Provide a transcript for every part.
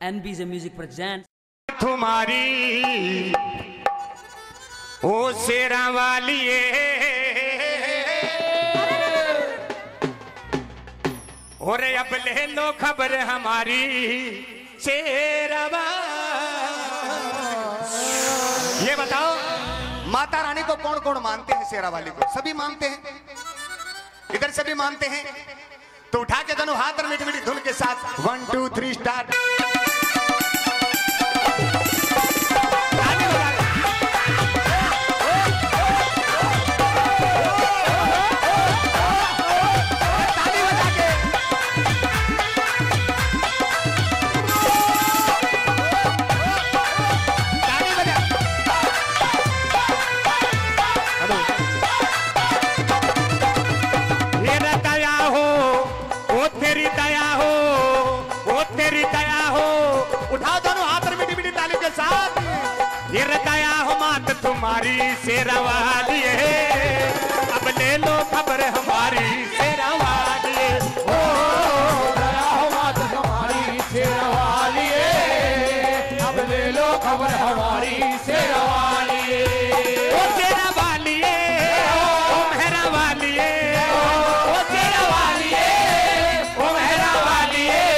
NBJ Music presents तुम्हारी ओ शेरा वालिए और अब ले लो खबर हमारी शेरवा। ये बताओ माता रानी को कौन कौन मानते हैं? शेरा वाली को सभी मानते हैं, इधर सभी मानते हैं। तो उठा के दोनों हाथ और मीठी मीठी धुन के साथ 1 2 3 स्टार्ट। तुम्हारी शेरा वाली है, अब ले लो खबर हमारी शेरा वाली है। ओ दया हो मात तुम्हारी शेरा वाली है, अब ले लो खबर हमारी शेरा वाली है। ओ शेरा वाली है, ओ मेहरा वाली है, ओ शेरा वाली है, ओ मेहरा वाली है,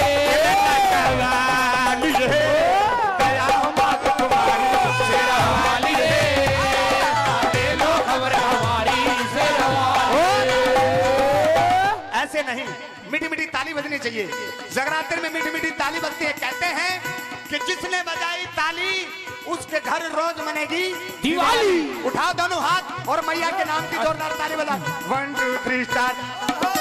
वाली है। दया हो मात तुम्हारी शेरा वाली है, ऐसे नहीं, मीठी मीठी ताली बजनी चाहिए। जगराते में मीठी मीठी ताली बजती है। कहते हैं कि जिसने बजाई ताली उसके घर रोज मनेगी दिवाली। उठाओ दोनों हाथ और मैया के नाम की जोरदार ताली बजा। 1 2 3 स्टार्ट।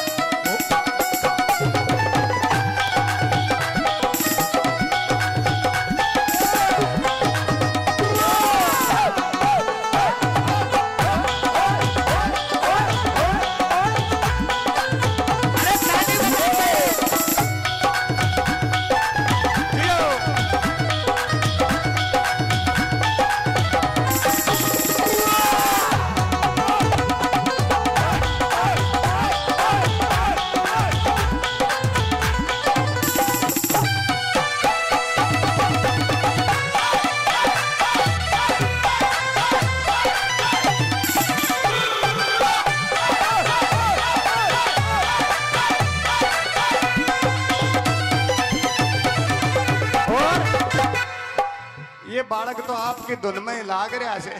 ये बालक तो आपकी धुन में लाग रहा से।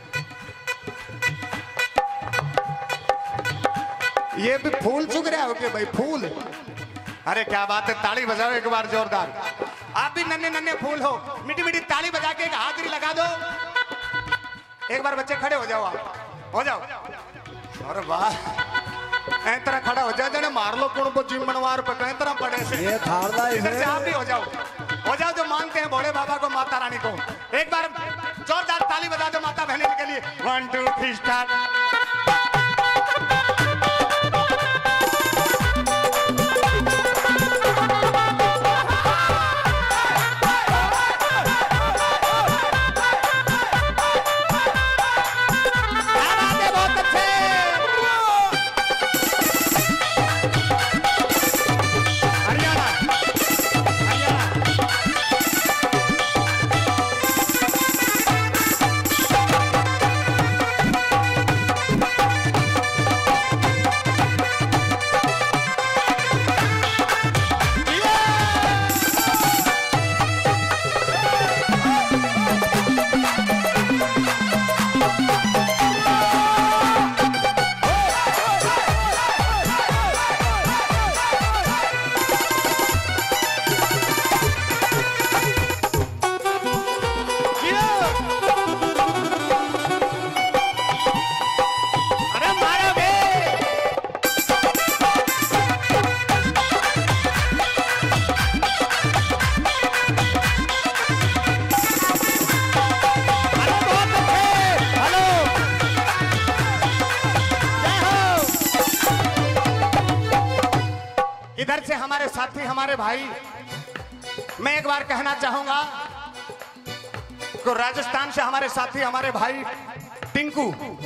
ये भी फूल चुग रहा हो के भाई फूल। अरे क्या बात है, ताली बजाओ एक बार जोरदार। आप भी नन्हे नन्हे फूल हो, मीठी मीठी ताली बजा के एक हाजिरी लगा दो। एक बार बच्चे खड़े हो जाओ, आप हो जाओ। अरे वाह, ऐ तरह खड़ा हो जाए, मार लो कौन को चिमनवार पे कई तरह पड़े से। ये इधर से आप भी हो जाओ जो मानते हैं भोले बाबा को, माता रानी को। एक बार जोरदार ताली बजा दो माता बहनी के लिए। 1 2 3 स्टार्ट। इधर से हमारे साथी, हमारे भाई, मैं एक बार कहना चाहूंगा कि राजस्थान से हमारे साथी, हमारे भाई टिंकू,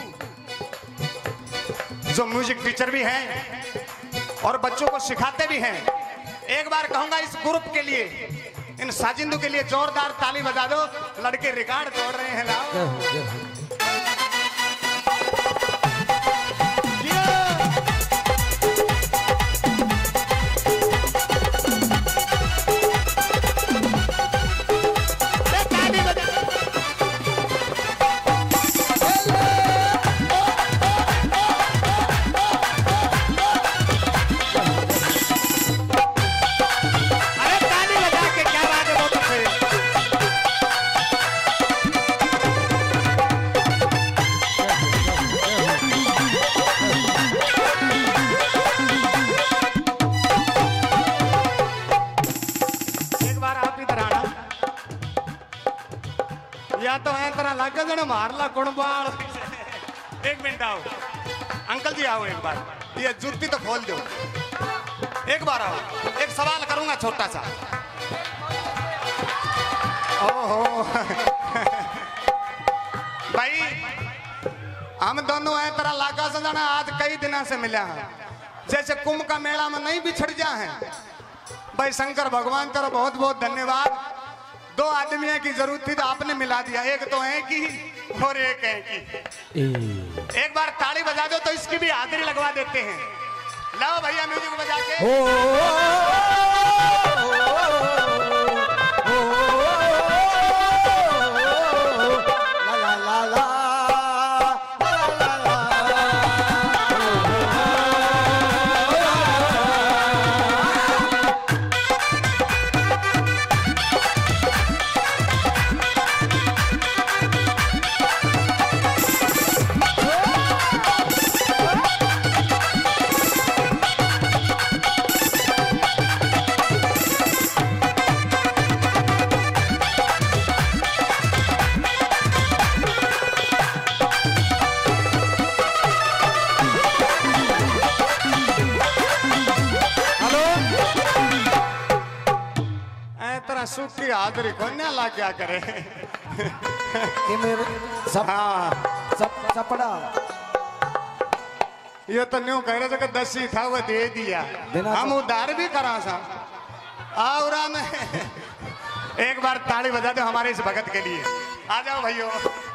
जो म्यूजिक टीचर भी हैं और बच्चों को सिखाते भी हैं। एक बार कहूंगा इस ग्रुप के लिए, इन साजिंदों के लिए जोरदार ताली बजा दो। लड़के रिकॉर्ड तोड़ रहे हैं। लाओ तो है तरह लग जने मार ला कुणबाल। एक मिनट आओ अंकल जी, आओ एक बार, ये जूती तो खोल दो। एक बार आओ, एक सवाल करूंगा छोटा सा। ओहो भाई हम दोनों है तरह लागा सजाना आज कई दिनों से मिला है। जैसे कुंभ का मेला में नहीं बिछड़ जा है भाई। शंकर भगवान तेरा बहुत बहुत धन्यवाद। दो आदमियों की जरूरत थी तो आपने मिला दिया। एक तो है कि और एक है कि। एक बार ताली बजा दो तो इसकी भी हाजिरी लगवा देते हैं। लाओ भैया म्यूजिक बजा के। सूखी हाजरी को ना ला क्या करे कि मेरे सब हाँ सपड़ा ये तो न्यू कह रहे थे कि 10 ही था वो दे दिया। हम उधार भी करा सा। आवरा में एक बार ताली बजा दो हमारे इस भगत के लिए। आ जाओ भाइयों।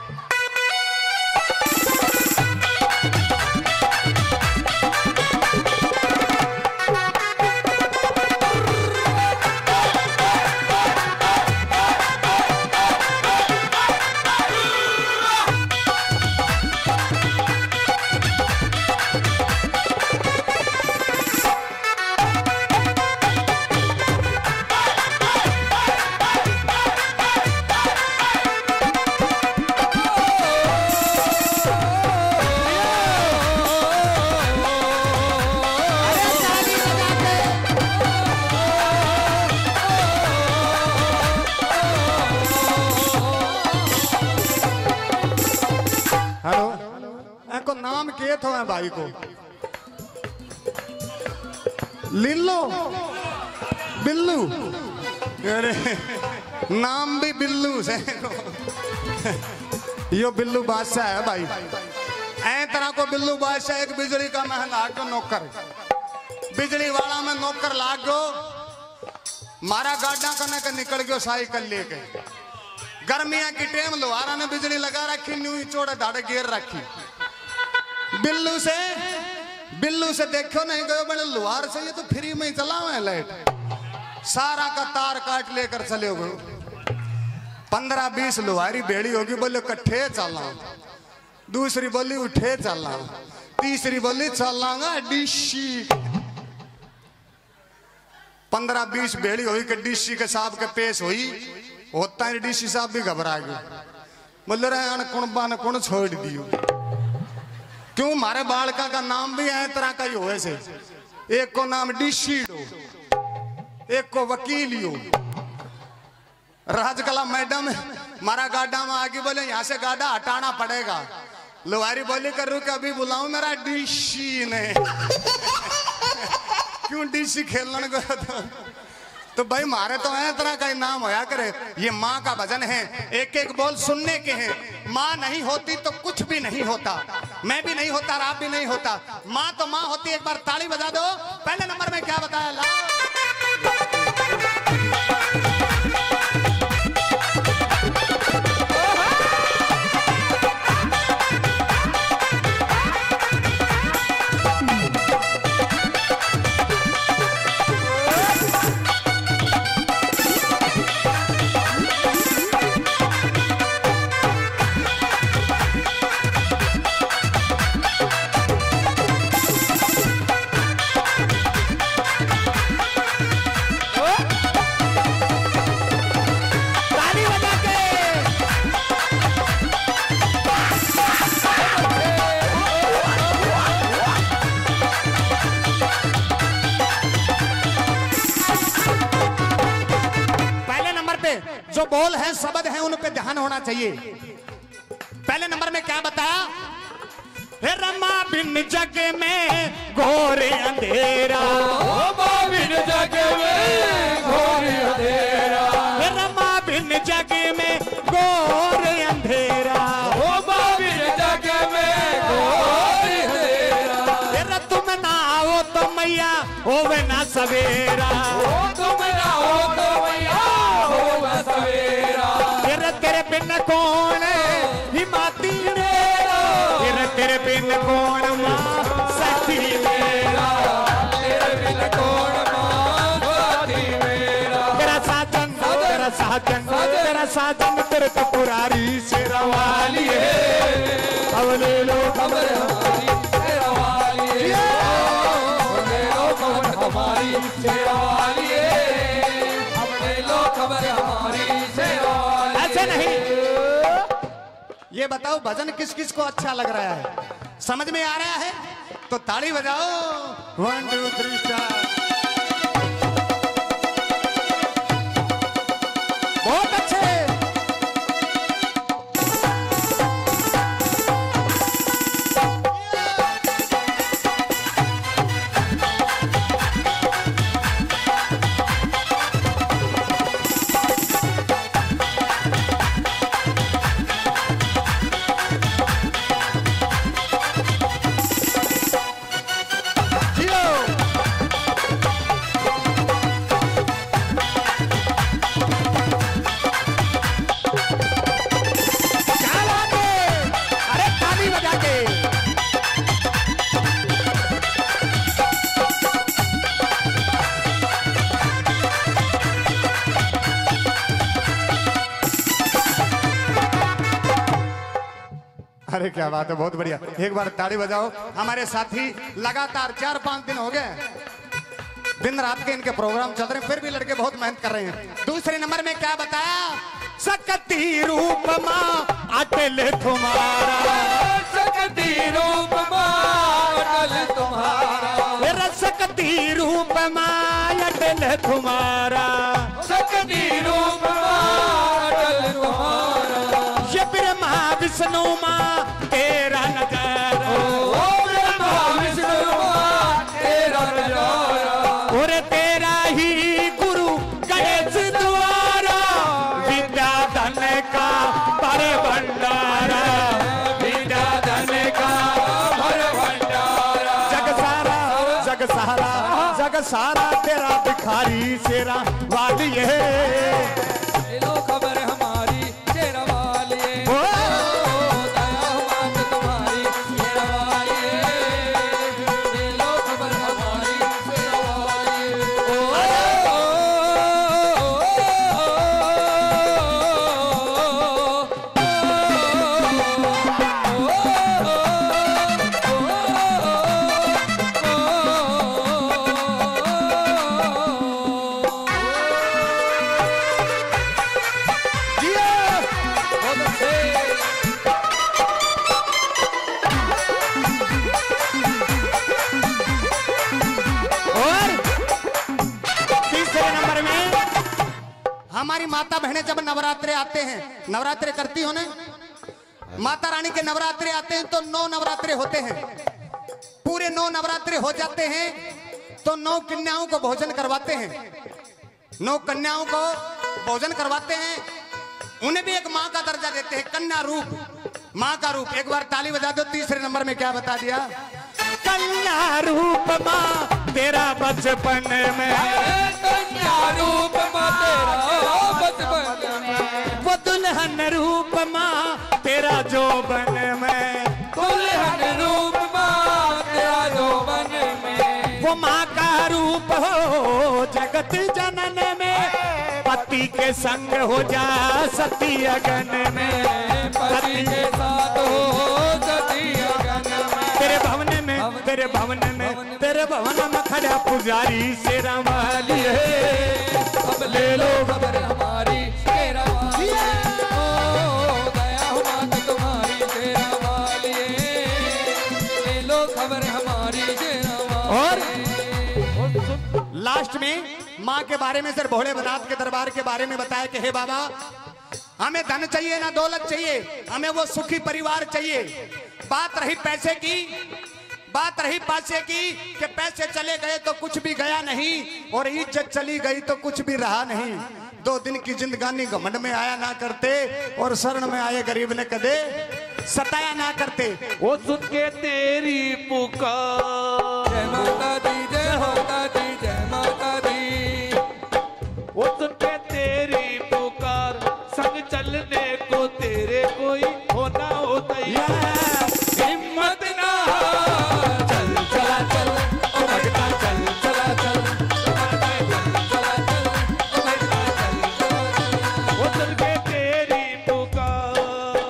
नाम के थो है भाई को लिल्लो बिल्लू। अरे नाम भी बिल्लू से। यो बिल्लू बादशाह है भाई। ऐ तरह को बिल्लू बादशाह एक बिजली का महंगा को नौकर बिजली वाला में नौकर लाग गो। मारा गाड़ा करने का निकल गयो साइकिल लेके। गर्मिया की टेम लोहारा ने बिजली लगा रखी न्यू चोड़े धाड़े घेर रखी। बिल्लू से देखो नहीं गयो बड़े लोहार से ये तो फ्री में ही चला हुआ है लाइट। सारा का तार काट लेकर चले हो गए। 15-20 लोहारी बेड़ी होगी। बोले कट्ठे चलना। दूसरी बोली उठे चलना। तीसरी बोली चलांगा डिशी। 15-20 बेड़ी हुई कि डिशी के साहब के पेश हुई। होता है डीसी साहब भी घबरा गए। बोले रहे कुण कुण छोड़ दियो। क्यों मारे बालका का नाम भी है तरह का ही हो। ऐसे एक को नाम डीसी एक को वकीलियो। राजकला मैडम मारा गाड़ा में आगे बोले यहाँ से गाड़ा हटाना पड़ेगा। लोहारी बोली कर रू के अभी बुलाऊं मेरा डीसी ने। क्यों डीसी खेलने को तो भाई मारे तो है तरह का नाम होया करे। ये माँ का भजन है। एक एक बोल सुनने के हैं। माँ नहीं होती तो कुछ भी नहीं होता। मैं भी नहीं होता, आप भी नहीं होता। माँ तो माँ होती। एक बार ताली बजा दो। पहले नंबर में क्या बताया ला जो बोल है शब्द है उन पे ध्यान होना चाहिए। पहले नंबर में क्या बताया? हे रमा बिन जग में घोर अंधेरा, रमा बिन जग में घोर अंधेरा, हे रमा बिन जग में घोर अंधेरा, रमा बिन जग में घोर अंधेरा, हे तुम ना आओ तो मैया होवे ना सवेरा, तुम ना हो तो मैया होगा सवेरा, तेरे बिन कौन हिमाती मेरा, तेरे बिन कौन माँ साथी मेरा, तेरे बिन कौन माँ साथी मेरा, तेरा साजन तेरा साजन तेरा साजन तेरे तो पुरारी शेरा वाली है, अब ले लो खबर हमारी शेरा वाली है, अब ले लो खबर हमारी शेरा वाली है, अब ले लो खबर हमारी शेरा वाली है। ऐसे नहीं। ये बताओ भजन किस किस को अच्छा लग रहा है, समझ में आ रहा है तो ताली बजाओ। 1 2 3 स्टार। बहुत अच्छे। अरे क्या बात है, बहुत बढ़िया। एक बार ताली बजाओ। हमारे साथी लगातार 4-5 दिन हो गए दिन रात के इनके प्रोग्राम चल रहे हैं, फिर भी लड़के बहुत मेहनत कर रहे हैं। दूसरे नंबर में क्या बताया? सकती रूप माँ अटल तुम्हारा, सकती रूप माँ अटल तुम्हारा, मेरा सकती रूप माँ अटल तुम्हारा, सकती रूप माँ अटल तुम्हारा, ये ब्रह्मा विष्णु माँ तेरा नजारा, ओ ब्रह्मा विष्णु माँ तेरा नजारा, और तेरा ही गुरु गणेश द्वारा, विद्या धन का बड़े भंडारा, विद्या धन का भर भंडारा, जग सारा तेरा भिखारी शेरा वाली है। ले लो खबर हमारी शेरा वाली है, ओ, दया मात तुम्हारी शेरा वाली है, ले लो खबर हमारी शेरा वाली जियो। बहुत अच्छे। और तीसरे नंबर में हमारी माता बहनें जब नवरात्रे आते हैं, नवरात्रे करती हो ना, माता रानी के नवरात्रे आते हैं तो 9 नवरात्रे होते हैं। पूरे 9 नवरात्रे हो जाते हैं तो 9 कन्याओं को भोजन करवाते हैं, 9 कन्याओं को भोजन करवाते हैं। उन्हें भी एक माँ का दर्जा देते हैं, कन्या रूप, माँ का रूप। एक बार ताली बजा दो। तीसरे नंबर में क्या बता दिया? कन्या रूप माँ तेरा बचपन में, कन्या रूप माँ तेरा बचपन में, वो दुल्हन रूप माँ तेरा जोबन में, दुल्हन रूप माँ तेरा यौवन में, वो माँ का रूप हो जगत जनन में, पति के संग हो जा सती अगन में, पति के साथ हो सती अगन में, तेरे भवन में, तेरे भवन में, तेरे भवन में खड़ा पुजारी शेरा वाली है। अब ले लो खबर हमारी शेरा वाली है, ओ दया मात तुम्हारी शेरा वाली है, ले लो खबर हमारी शेरा वाली है। लास्ट में माँ के बारे में, सिर्फ भोलेनाथ के दरबार के बारे में बताया कि हे बाबा, हमें धन चाहिए ना दौलत चाहिए, हमें वो सुखी परिवार चाहिए। बात रही पैसे की, बात रही पैसे की कि पैसे चले गए तो कुछ भी गया नहीं, और इज्जत चली गई तो कुछ भी रहा नहीं। 2 दिन की जिंदगानी घमंड में आया ना करते, और शरण में आए गरीब ने कदे सताया ना करते। वो सुन के तेरी पुकार, जय माता दी, जय माता दी, जय माता दी। वो सुन के तेरी पुकार, संग चलने को तेरे कोई होना हो तैयार। हिम्मत ना चल चला चल, ओ भगता चल चला चल, चला चल, ओ भगता चल चला। वो सुन के तेरी पुकार,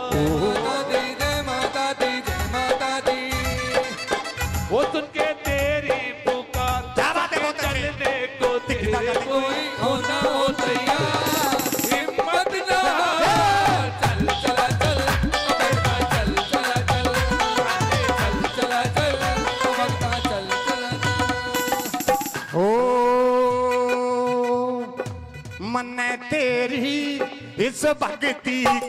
माता दी, जय माता दी, जय माता दी। वो सुन के तेरी पुकार, क्या बात है, बहुत अच्छे। चलने को तेरे कोई होना हो तैयार। हिम्मत ना चल चला चल, ओ भगता चल चला चल, चल चला चल, ओ भगता चल चला चल। ओ मन तेरी इस भक्ति